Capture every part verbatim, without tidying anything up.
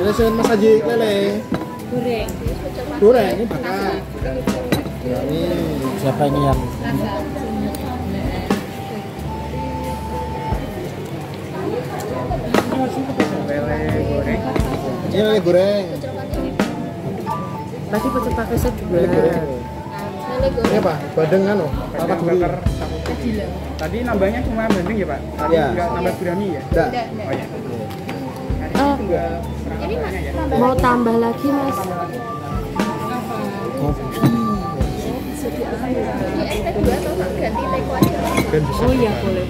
Ini Mas Haji lele. Goreng. Goreng ini bakar. Ya, ini Siapa ini yang lele goreng? ini lele goreng. Tadi pecel pakai set juga. Lele goreng. Ini apa? Badeng kan loh. Apa Kacang dulu? bakar tahu putih. Tadi nambahnya cuma bandeng ya Pak? Tadi Iya. nggak nambah gurami ya? Enggak. Oh iya. Hari Oh. ini tunggal perangkatnya ya? Mau tambah lagi mas? Dan bisa. Oh iya boleh.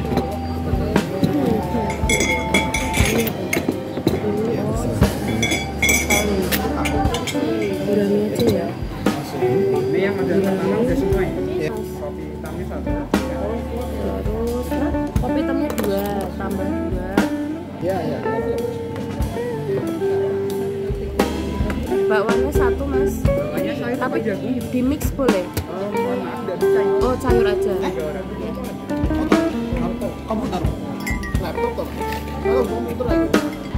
Gurami aja ya. Ini yang ada pertama udah semua ya? Iya. Kopi hitamnya satu. Terus kopi hitamnya dua, tambah dua. Ya, ya. Bakwannya satu mas. Bawahnya sayur Tapi apa jagung? di mix boleh. Oh, mohon maaf nggak bisa ini. Oh sayur aja. Tiga orang. Komputer. Laptop tuh. Kalau komputer lagi.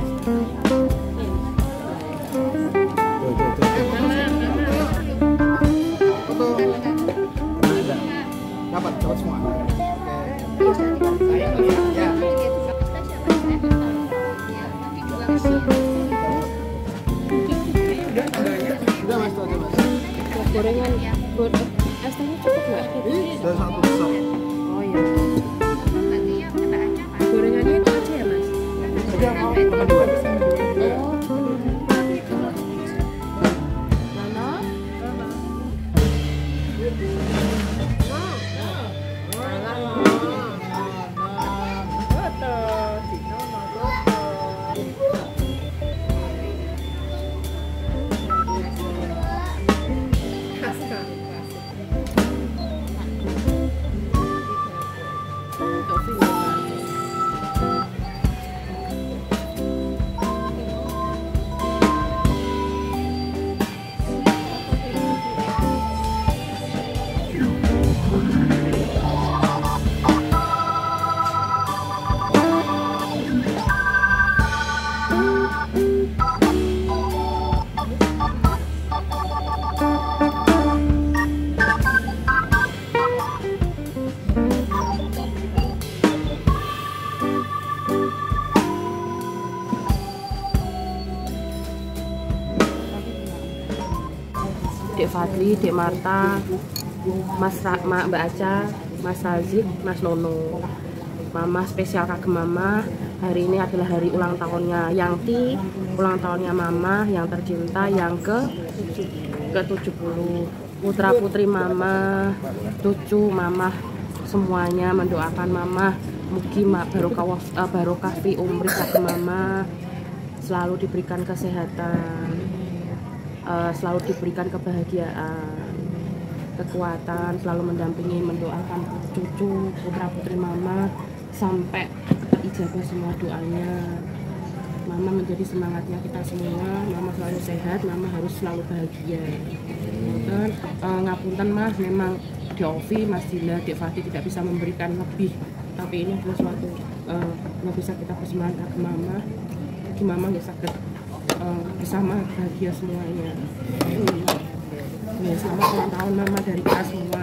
Foto. Dapat, dapat semua. Oke. Ya. Udah nambahnya. Sudah Mas, itu aja Mas. Gorengan, goreng. Es tehnya cukup nggak? Ini sudah satu besar. Oh iya. Gorengannya itu aja ya mas? Sudah mau tambah dua. Oh. Mana? Dek Fadli, Dek Marta, Mas Rakma, Mbak Aca, Mas Razik, Mas Nono. Mama spesial kagem Mama. Hari ini adalah hari ulang tahunnya Yangti, ulang tahunnya Mama yang tercinta yang ke ke tujuh puluh. Putra putri Mama, cucu Mama semuanya mendoakan Mama mugi barokah uh, barokah fi umri kagem Mama, selalu diberikan kesehatan, uh, selalu diberikan kebahagiaan, kekuatan, selalu mendampingi, mendoakan cucu putra putri Mama sampai ijabah semua doanya. Mama menjadi semangatnya kita semua. Mama selalu sehat, Mama harus selalu bahagia. Dan uh, ngapunten Mas, memang di Ovi, Mas Dila, Dek Fati tidak bisa memberikan lebih, tapi ini adalah suatu uh, yang bisa kita persembahkan ke Mama. Di Mama nggak sakit uh, bersama bahagia semuanya. Ya, selamat ulang tahun Mama dari kita semua.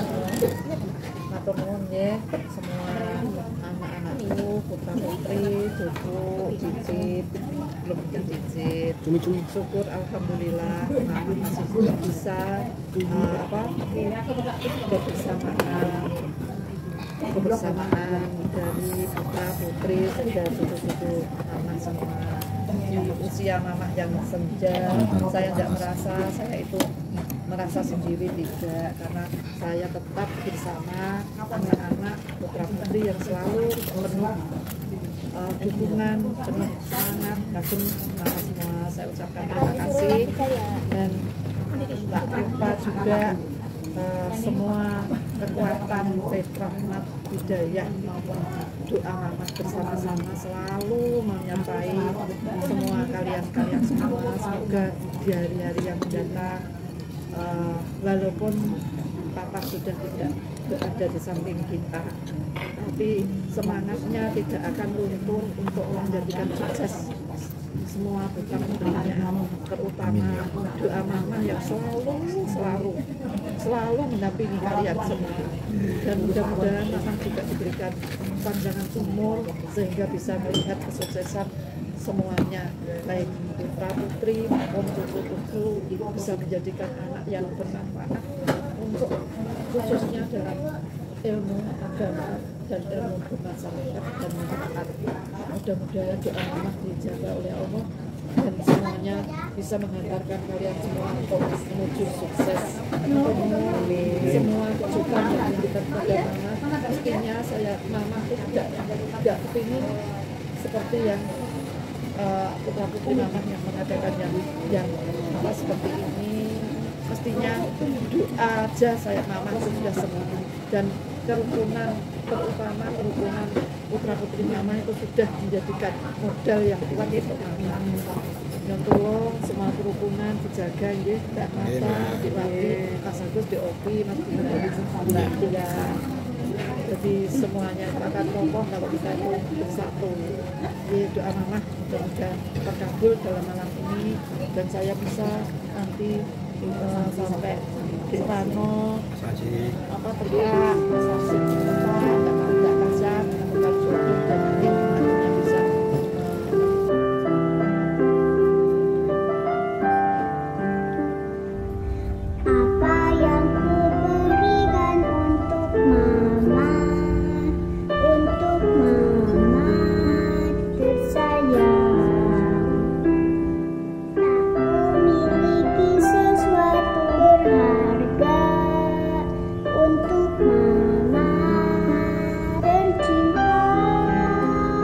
Matur nuwun nggih semua anak-anakku, putra putri, cucu, cicit, belum ada cicit. Cumi-cumi. Syukur alhamdulillah Mama masih bisa uh, apa kebersamaan kebersamaan dari putra putri dan cucu-cucu Mama semua. Di usia Mama yang senja, saya nggak merasa saya itu merasa sendiri tidak, karena saya tetap bersama anak-anak putra putri yang selalu penuh uh, dukungan, penuh semangat, kagum Mama semua. Saya ucapkan terima kasih dan tak lupa juga uh, semua kekuatan rahmat hidayah maupun doa Mama bersama-sama selalu menyertai semua kalian-kalian semua. Semoga di hari-hari yang mendatang Uh, walaupun Papa sudah tidak berada di samping kita, tapi semangatnya tidak akan luntur untuk menjadikan sukses semua putra putrinya, terutama doa mama yang selalu selalu selalu mendampingi kalian semua. Dan mudah-mudahan mama juga diberikan panjangan umur sehingga bisa melihat kesuksesan semuanya, baik putra putri maupun cucu-cucu, bisa menjadikan anak yang bermanfaat untuk khususnya dalam ilmu agama dan ilmu bermasyarakat dan manfaat. Mudah-mudahan doa mama dijaga oleh Allah dan semuanya bisa menghantarkan kalian semua untuk menuju sukses. Semua kejutan yang diberikan kepada mama, pastinya saya mama itu tidak tidak kepingin seperti yang uh, putra putri mama yang mengatakan yang yang apa seperti ini. Mestinya doa aja saya mama itu sudah semua, dan kerukunan, terutama kerukunan putra putri mama itu sudah menjadikan modal yang kuat itu mama. Yang tolong semua kerukunan dijaga ya, Mbak Mata, Di Wati, Mas Agus, Di Opi, Mas Dina, Mbak Tia. Jadi semuanya akan kokoh kalau kita itu bersatu. Jadi doa mama mudah-mudahan terkabul dalam malam ini, dan saya bisa nanti uh, sampai di Rano apa teriak masih tidak pasang menemukan jodoh dan nanti akhirnya bisa apa yang ku berikan untuk mama, untuk mama tersayang. Tak memiliki sesuatu berharga untuk mama tercinta.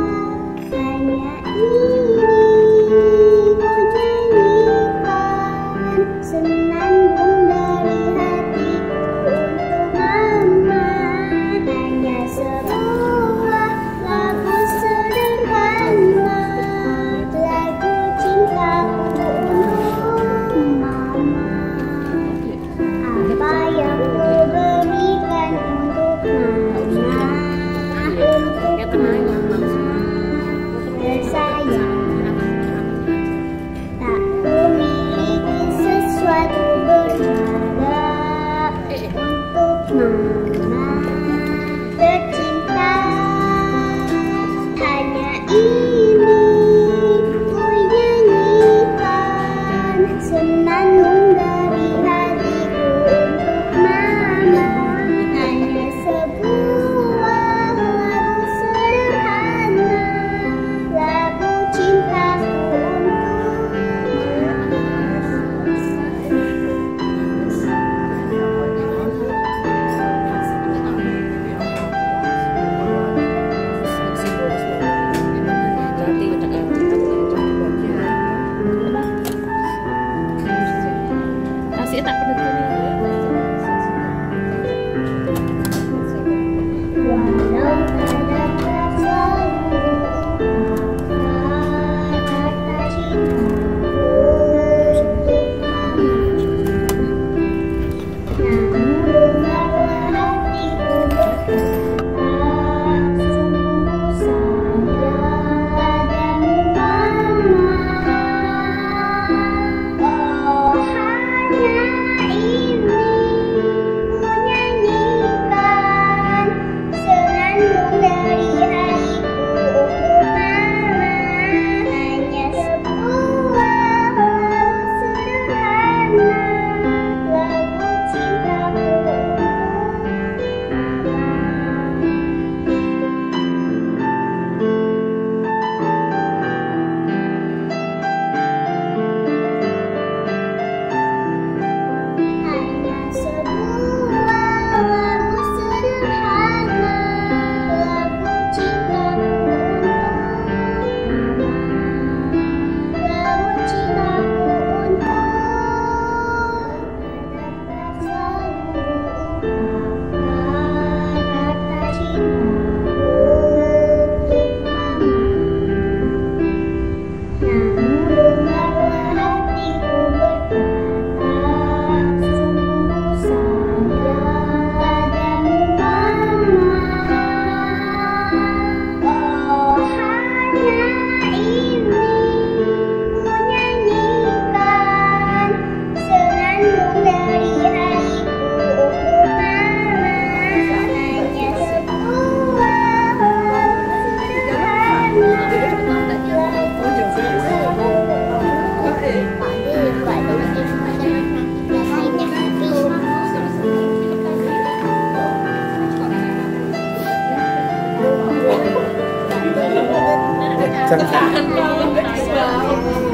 Jangan.